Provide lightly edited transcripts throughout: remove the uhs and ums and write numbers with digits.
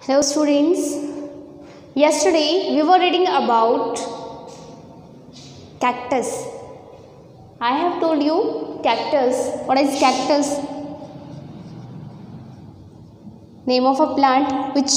Hello students. Yesterday we were reading about cactus. I have told you cactus. What is cactus? Name of a plant which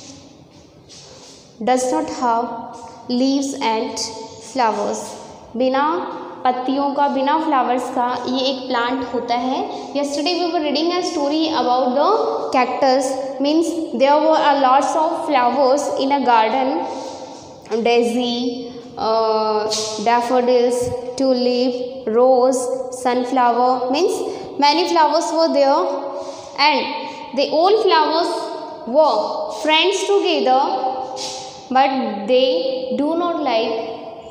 does not have leaves and flowers. बिना पत्तियों का, बिना flowers का ये एक plant होता है. Yesterday we were reading a story about the cactus. Means there were a lots of flowers in a garden. Daisy, daffodils, tulip, rose, sunflower. Means many flowers were there, and the all flowers were friends together, but they do not like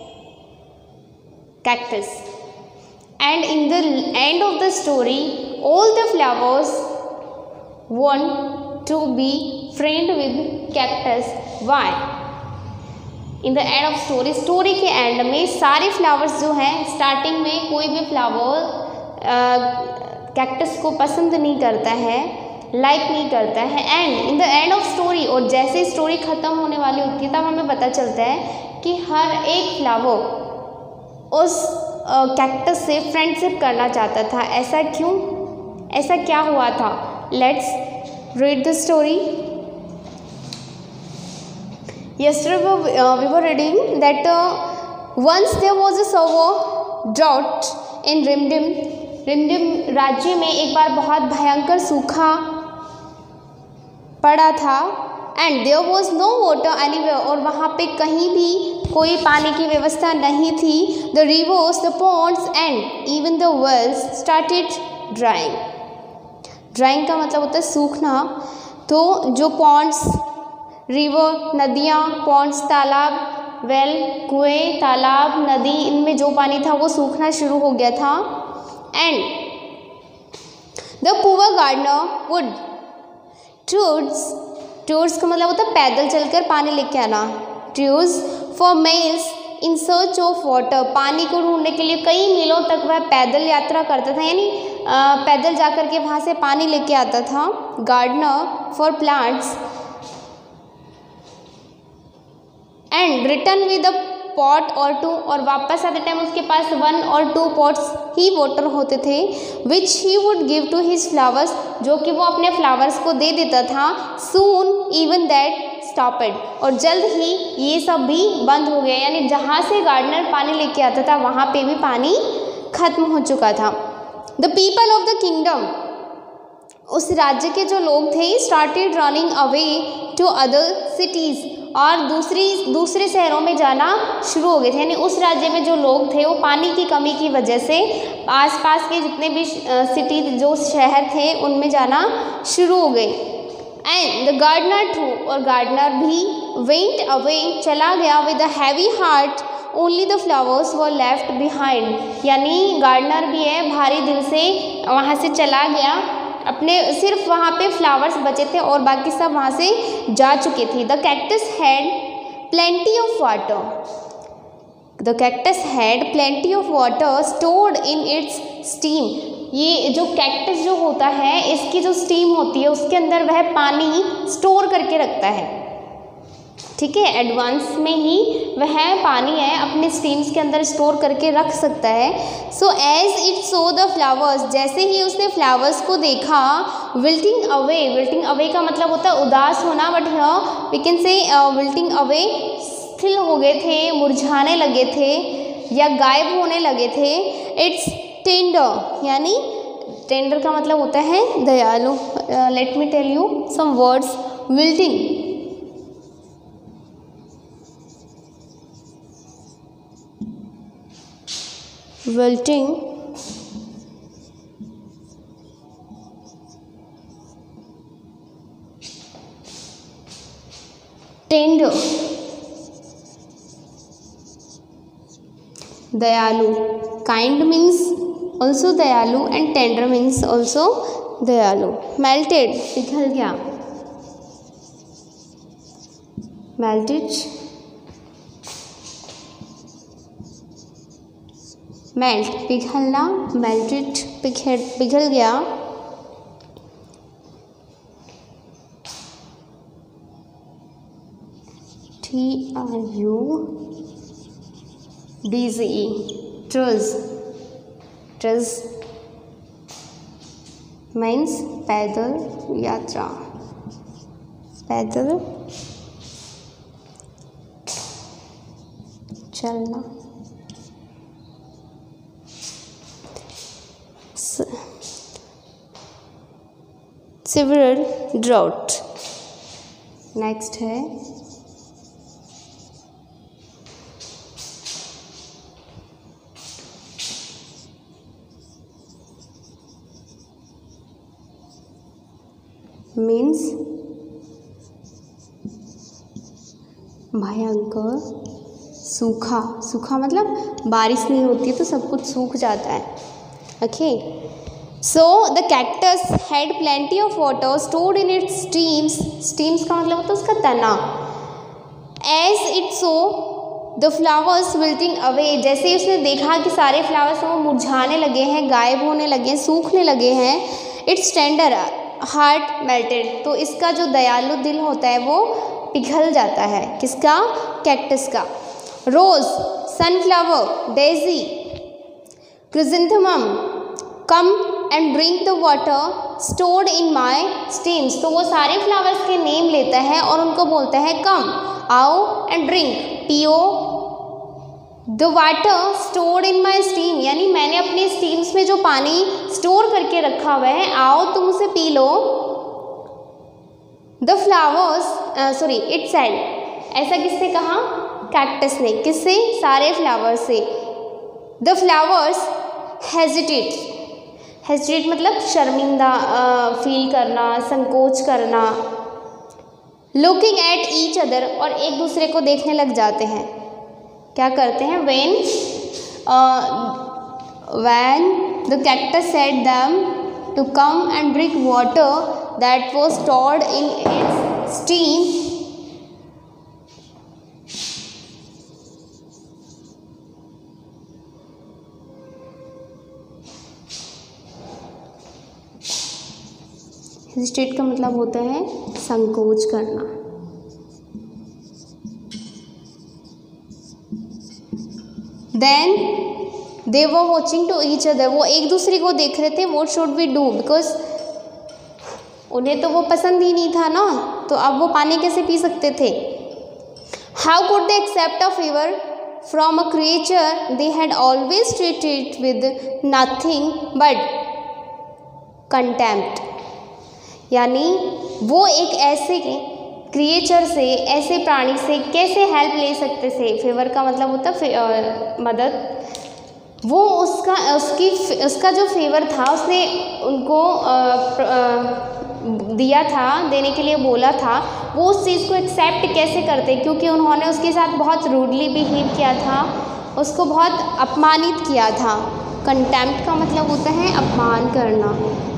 cactus. And in the end of the story, all the flowers want to be friend with cactus. Why? In the end of story के end में सारे flowers जो हैं, starting में कोई भी flower cactus को पसंद नहीं करता है, लाइक नहीं करता है. And in the end of story, और जैसे स्टोरी ख़त्म होने वाली होती है तब हमें पता चलता है कि हर एक फ्लावर उस कैक्टस से फ्रेंडशिप करना चाहता था. ऐसा क्यों? ऐसा क्या हुआ था? Let's read the story. Yesterday we were reading that once there was a severe drought in Rimdim. रिमझिम राज्य में एक बार बहुत भयंकर सूखा पड़ा था. And there was no water anywhere, और वहाँ पे कहीं भी कोई पानी की व्यवस्था नहीं थी. The rivers, the ponds and even the wells started drying. Drying का मतलब होता है सूखना. तो जो पॉन्ड्स, रिवर नदियाँ, पॉन्ड्स तालाब, वेल कुएँ, तालाब, नदी, इनमें जो पानी था वो सूखना शुरू हो गया था. And the poor gardener would tours का मतलब होता है पैदल चलकर पानी लेके आना. Tours for miles in search of water, पानी को ढूंढने के लिए कई मीलों तक वह पैदल यात्रा करता था, यानी पैदल जाकर के वहाँ से पानी लेके आता था. Gardener for plants and return with a pot or two, और वापस आते टाइम उसके पास 1 or 2 pots ही वाटर होते थे. Which he would give to his flowers, जो कि वो अपने फ्लावर्स को दे देता था. सून इवन दैट स्टॉपेड, और जल्द ही ये सब भी बंद हो गया, यानी जहाँ से गार्डनर पानी लेके आता था वहाँ पे भी पानी खत्म हो चुका था. The people of the kingdom, उस राज्य के जो लोग थे, started running away to other cities, और दूसरे शहरों में जाना शुरू हो गए थे. यानी उस राज्य में जो लोग थे वो पानी की कमी की वजह से आसपास के जितने भी सिटी, जो शहर थे, उनमें जाना शुरू हो गए. एंड द गार्डनर टू, और गार्डनर भी वेंट अवे, चला गया. With a heavy heart only the flowers were left behind, यानी गार्डनर भी है, भारी दिल से वहाँ से चला गया. अपने सिर्फ वहाँ पे फ्लावर्स बचे थे और बाकी सब वहाँ से जा चुके थे. The cactus had plenty of water. The cactus had plenty of water stored in its stem. ये जो कैक्टस जो होता है, इसकी जो स्टीम होती है उसके अंदर वह पानी स्टोर करके रखता है. ठीक है, एडवांस में ही वह पानी है अपने स्टीम्स के अंदर स्टोर करके रख सकता है. So as it saw the flowers, जैसे ही उसने फ्लावर्स को देखा, विल्टिंग अवे का मतलब होता है उदास होना, but here we can say wilting away, स्थिर हो गए थे, मुरझाने लगे थे या गायब होने लगे थे. इट्स टेंडर, यानी टेंडर का मतलब होता है दयालु. Let me tell you some words. wilting, tender, dayalu. Kind means also dayalu and tender means also dayalu. Melted, पिघल गया. melted, मेल्ट पिघलना, मेल्टेड पिघल गया. TRUDZE, ट्रुज। ट्रुज मीन्स पैदल यात्रा, पैदल चलना। Severe drought. नेक्स्ट है मीन्स भयंकर सूखा। सूखा मतलब बारिश नहीं होती है तो सब कुछ सूख जाता है। Okay, so the cactus had plenty of water stored in its stems. Stems का मतलब होता है उसका तना। As it saw the flowers wilting away, जैसे ही उसने देखा कि सारे फ्लावर्स वो मुरझाने लगे हैं, गायब होने लगे हैं, सूखने लगे हैं, इट्स टेंडर हार्ट मेल्टेड, तो इसका जो दयालु दिल होता है वो पिघल जाता है। किसका? कैक्टस का। Rose, sunflower, daisy, chrysanthemum, come and drink the water stored in my stems, तो वो सारे फ्लावर्स के नेम लेता है और उनको बोलता है कम, आओ, एंड ड्रिंक, पियो, the water stored in my stem, यानी मैंने अपने स्टीम्स में जो पानी स्टोर करके रखा हुआ है, आओ तुम उसे पी लो। द फ्लावर्स इट सेड, ऐसा किससे कहा? कैक्टस ने। किससे? सारे फ्लावर्स से। द फ्लावर्स हेजिटेट, हेजिटेट मतलब शर्मिंदा फील करना, संकोच करना। लुकिंग एट ईच अदर, और एक दूसरे को देखने लग जाते हैं। क्या करते हैं? when the cactus said them to come and drink water that was stored in its stem, hesitate का मतलब होता है संकोच करना। Then they were watching to each other, वो एक दूसरे को देख रहे थे। What should we do, because उन्हें तो वो पसंद ही नहीं था ना, तो अब वो पानी कैसे पी सकते थे। How could they accept a favour from a creature they had always treated with nothing but contempt, यानी वो एक ऐसे क्रिएचर से, ऐसे प्राणी से कैसे हेल्प ले सकते थे। फेवर का मतलब होता है मदद। वो उसका जो फेवर था उसने उनको दिया था, देने के लिए बोला था, वो उस चीज़ को एक्सेप्ट कैसे करते, क्योंकि उन्होंने उसके साथ बहुत रूडली बिहेव किया था, उसको बहुत अपमानित किया था। कंटेम्प्ट का मतलब होता है अपमान करना।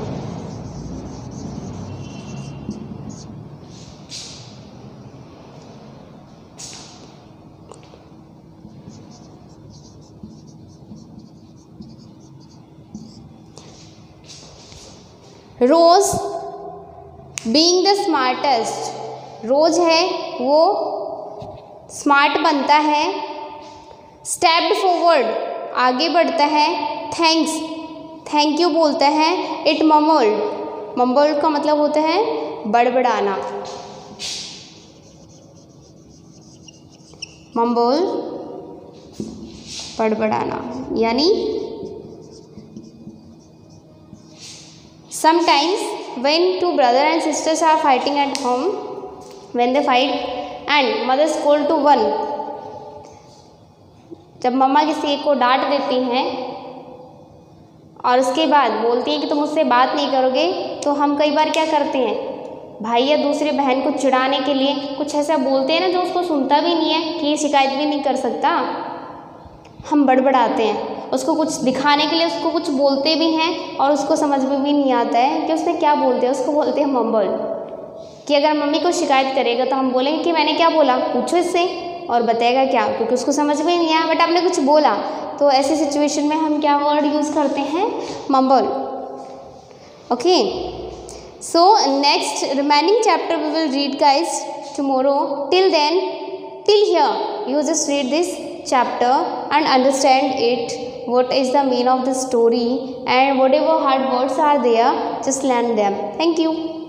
Rose being the smartest, rose है वो स्मार्ट बनता है। स्टेप्ड फॉरवर्ड, आगे बढ़ता है। थैंक्स, थैंक यू बोलता है। इट मम्बल्ड, मम्बल्ड का मतलब होता है बड़बड़ाना। मम्बल, बड़बड़ाना, यानी sometimes when two brother and sisters are fighting at home, when they fight and mother scold to one, जब मम्मा किसी एक को डांट देती हैं और उसके बाद बोलती है कि तुम मुझसे बात नहीं करोगे, तो हम कई बार क्या करते हैं, भाई या दूसरे बहन को चिढ़ाने के लिए कुछ ऐसा बोलते हैं ना जो उसको सुनता भी नहीं है, कि ये शिकायत भी नहीं कर सकता। हम बड़बड़ाते हैं, उसको कुछ दिखाने के लिए उसको कुछ बोलते भी हैं और उसको समझ में भी नहीं आता है कि उसने क्या बोलते हैं। उसको बोलते हैं मम्बल, कि अगर मम्मी को शिकायत करेगा तो हम बोलेंगे कि मैंने क्या बोला, पूछो इससे, और बताएगा क्या, क्योंकि उसको समझ में नहीं आया बट आपने कुछ बोला। तो ऐसी सिचुएशन में हम क्या वर्ड यूज़ करते हैं? Mumble. Okay, so next remaining chapter we will read guys tomorrow. Till then till here you just read this chapter and understand it, what is the meaning of the story, and whatever hard words are there, just learn them. Thank you.